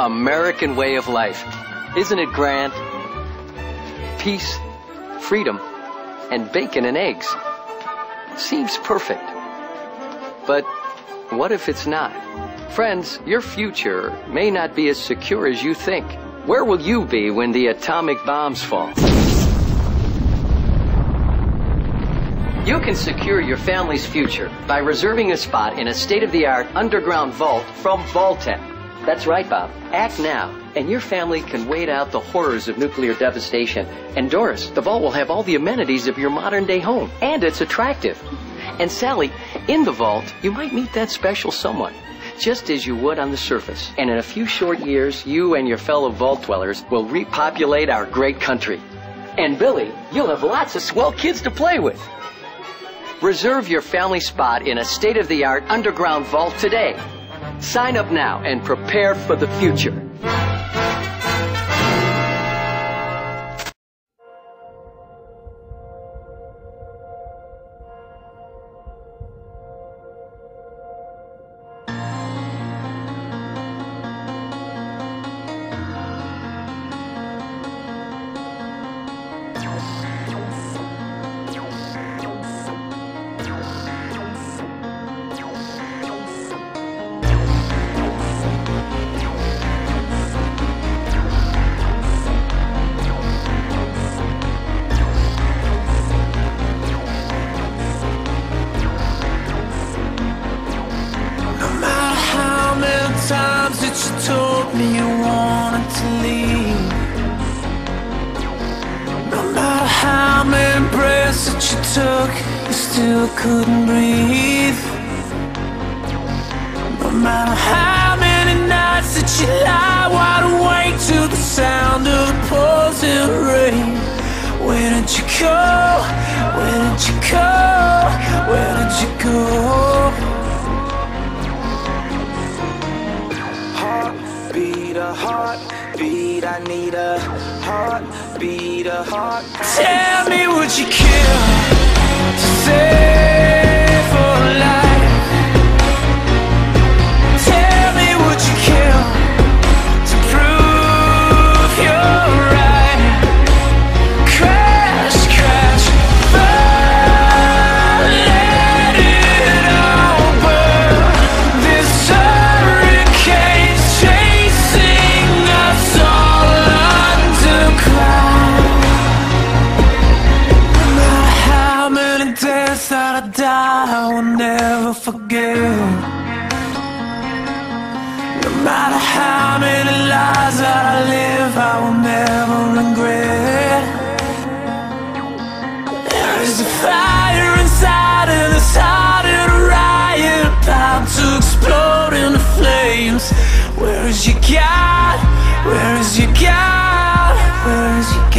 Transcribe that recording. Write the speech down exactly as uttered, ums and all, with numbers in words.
American way of life. Isn't it grand? Peace, freedom, and bacon and eggs. Seems perfect. But what if it's not? Friends, your future may not be as secure as you think. Where will you be when the atomic bombs fall? You can secure your family's future by reserving a spot in a state-of-the-art underground vault from Vaultec. That's right, Bob. Act now, and your family can wait out the horrors of nuclear devastation. And Doris, the vault will have all the amenities of your modern-day home, and it's attractive. And Sally, in the vault, you might meet that special someone, just as you would on the surface. And in a few short years, you and your fellow vault dwellers will repopulate our great country. And Billy, you'll have lots of swell kids to play with. Reserve your family spot in a state-of-the-art underground vault today. Sign up now and prepare for the future. Times that you told me you wanted to leave. No matter how many breaths that you took, you still couldn't breathe. No matter how many nights that you lie wide awake to the sound of the pouring rain. Where did you go? Where did you go? Where did you go? Heartbeat, a heartbeat, I need a heartbeat, a heart. Tell me, would you kill to save for life? Tell me, would you kill to prove you're right? Crash, crash, burn, let it all burn. This hurricane's chasing us all underground. No matter how many deaths that I die, I will never forget. No matter how many lies that I live, I will never regret. There is a fire inside and it's starting a riot, about to explode into flames. Where is your God? Where is your God? Where is your God?